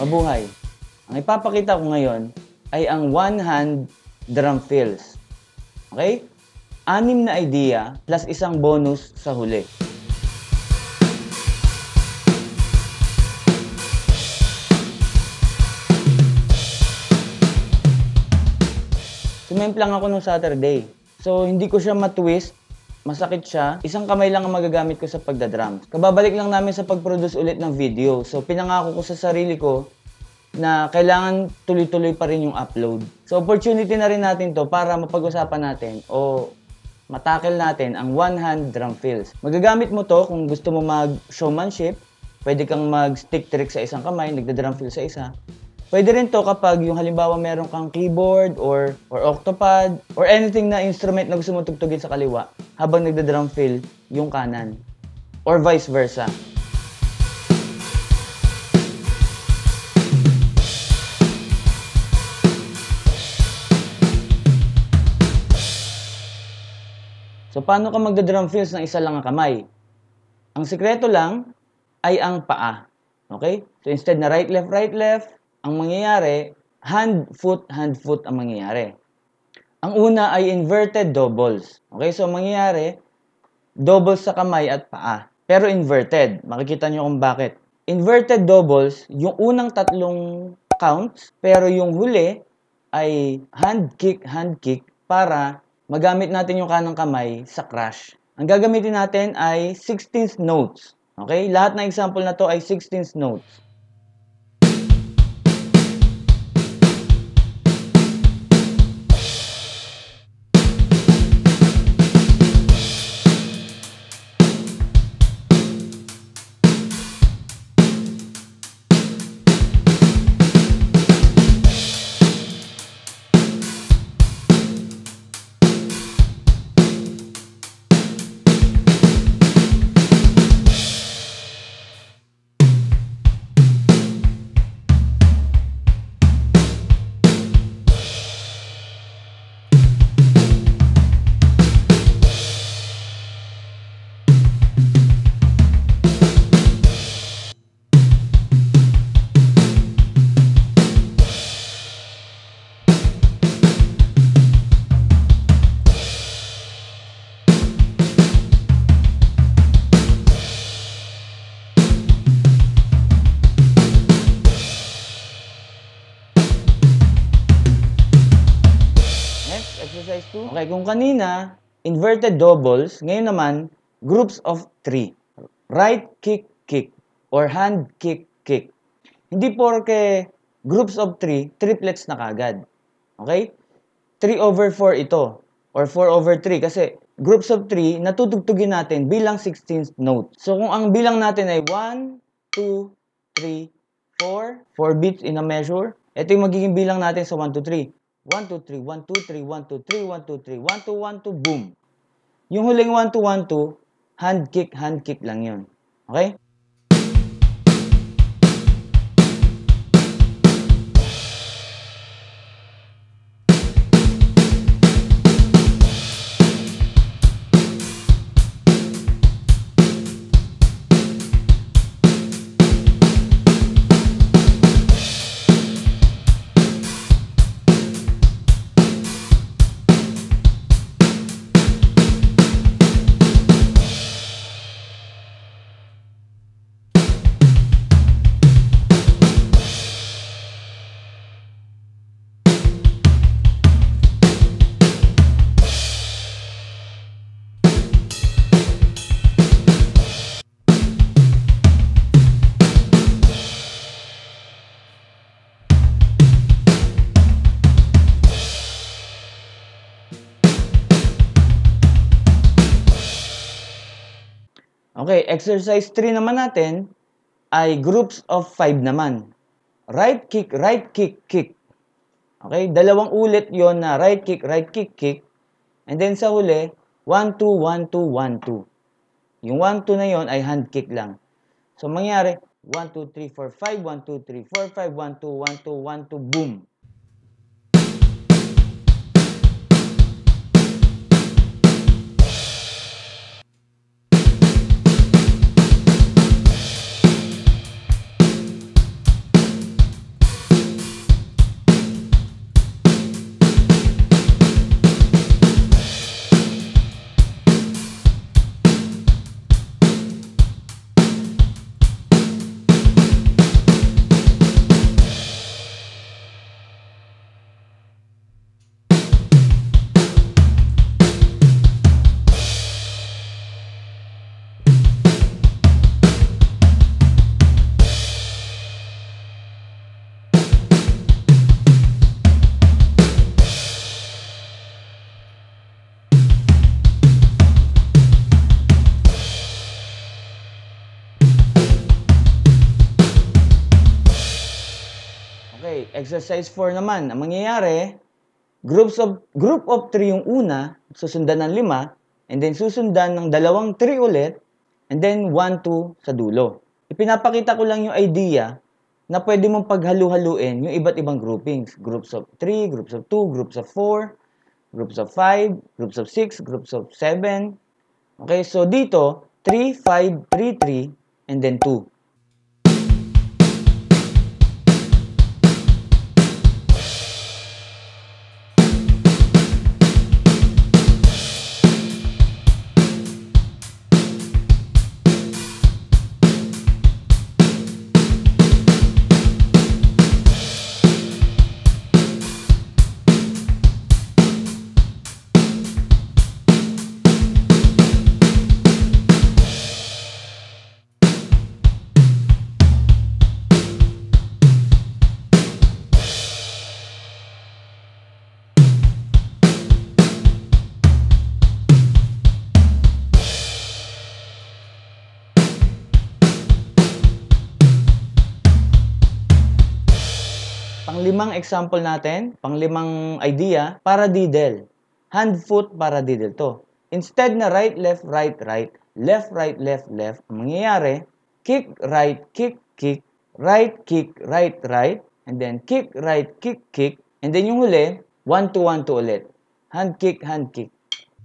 Mabuhay! Ang ipapakita ko ngayon ay ang one-hand drum fills. Okay? 6 na idea plus isang bonus sa huli. Sumemplang ako nung Saturday. So, hindi ko siya matwist. Masakit siya. Isang kamay lang ang magagamit ko sa pagdadrums. Kababalik lang namin sa pag-produce ulit ng video. So, pinangako ko sa sarili ko na kailangan tuloy-tuloy pa rin yung upload. So, opportunity na rin natin to para mapag-usapan natin o matakil natin ang one-hand drum fills. Magagamit mo to kung gusto mo mag-showmanship. Pwede kang mag-stick trick sa isang kamay, nagda-drum fill sa isa. Pwede rin to kapag yung halimbawa meron kang keyboard or octopad or anything na instrument na gusto mo tugtugin sa kaliwa habang nagda-drum fill yung kanan or vice versa. So paano ka magda-drum fills ng isa lang ang kamay? Ang sikreto lang ay ang paa. Okay? So instead na right, left, ang mangyayari, hand, foot ang mangyayari. Ang una ay inverted doubles. Okay, so ang mangyayari, doubles sa kamay at paa. Pero inverted. Makikita nyo kung bakit. Inverted doubles, yung unang 3 counts, pero yung huli ay hand kick, para magamit natin yung kanang kamay sa crash. Ang gagamitin natin ay 16th notes. Okay, lahat ng example na to ay 16th notes. Exercise 2. Okay, kung kanina, inverted doubles, ngayon naman, groups of 3. Right kick, or hand kick. Hindi porke groups of 3, triplets na kagad. Okay? 3/4 ito, or 4/3, kasi groups of 3, natutugtugin natin bilang 16th note. So, kung ang bilang natin ay 1, 2, 3, 4, 4 beats in a measure, ito yung magiging bilang natin sa 1, 2, 3. 1, 2, 3, 1, 2, 3, 1, 2, 3, 1, 2, 3, 1, 2, 1, 2, boom. Yung huling 1, 2, 1, 2, hand kick lang yun. Okay? Okay, exercise 3 naman natin ay groups of 5 naman. Right kick. Okay, 2 ulit yon na right kick. And then sa huli, 1, 2, 1, 2, 1, 2. Yung 1, 2 na yon ay hand kick lang. So, mangyari, 1, 2, 3, 4, 5, 1, 2, 3, 4, 5, 1, 2, 1, 2, 1, 2, boom. exercise 4 naman, ang mangyayari, group of 3 yung una, susundan ng 5, and then susundan ng 2-3 ulit, and then 1-2 sa dulo. Ipinapakita ko lang yung idea na pwede mong paghalu-haluin yung iba't ibang groupings. Groups of 3, groups of 2, groups of 4, groups of 5, groups of 6, groups of 7. Okay, so dito, 3, 5, 3, 3, and then 2. Panglimang example natin, panglimang idea, paradiddle. Hand-foot paradiddle to. Instead na right, left, right, right, left, right, left, left, ang mangyayari, kick, right, kick, right, right, and then kick, right, kick, and then yung huli, 1-2, 1-2 ulit. Hand kick, hand kick.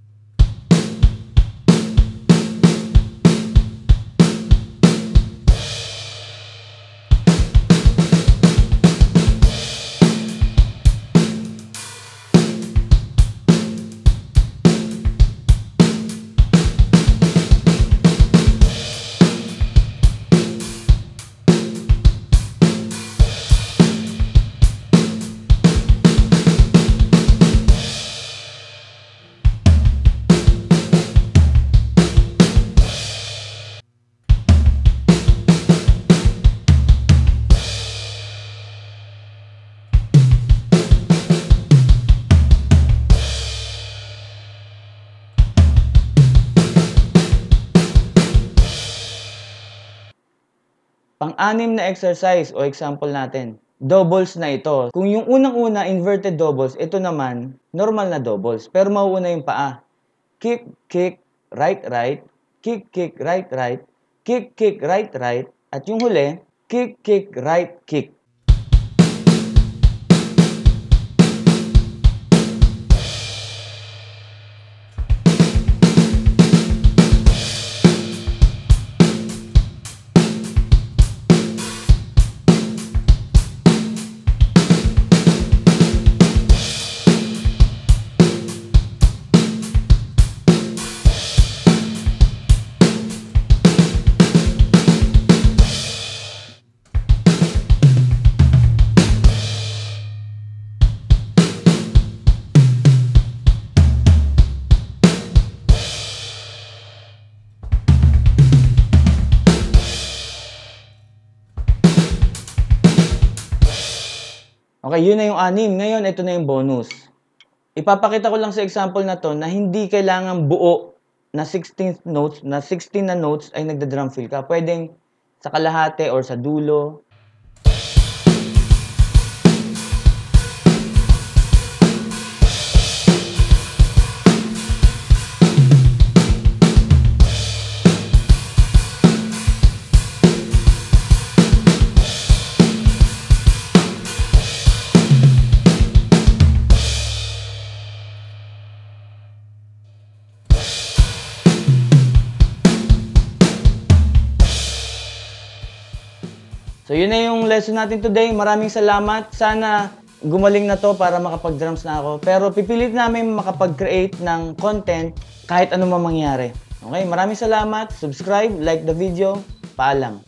Pang-anim na exercise o example natin, doubles na ito. Kung yung unang-una, inverted doubles, ito naman, normal na doubles. Pero mauuna yung paa. Kick, kick, right, right, kick, right, right, kick, right, right, at yung huli, kick, right, kick. Okay, yun na yung 6. Ngayon, ito na yung bonus. Ipapakita ko lang sa example na to na hindi kailangan buo na 16 notes, na 16 na notes ay nagda-drum fill ka. Pwedeng sa kalahati or sa dulo. So yun na yung lesson natin today. Maraming salamat. Sana gumaling na to para makapag-drums na ako. Pero pipilit namin makapag-create ng content kahit ano man mangyari. Okay, maraming salamat. Subscribe, like the video. Paalam.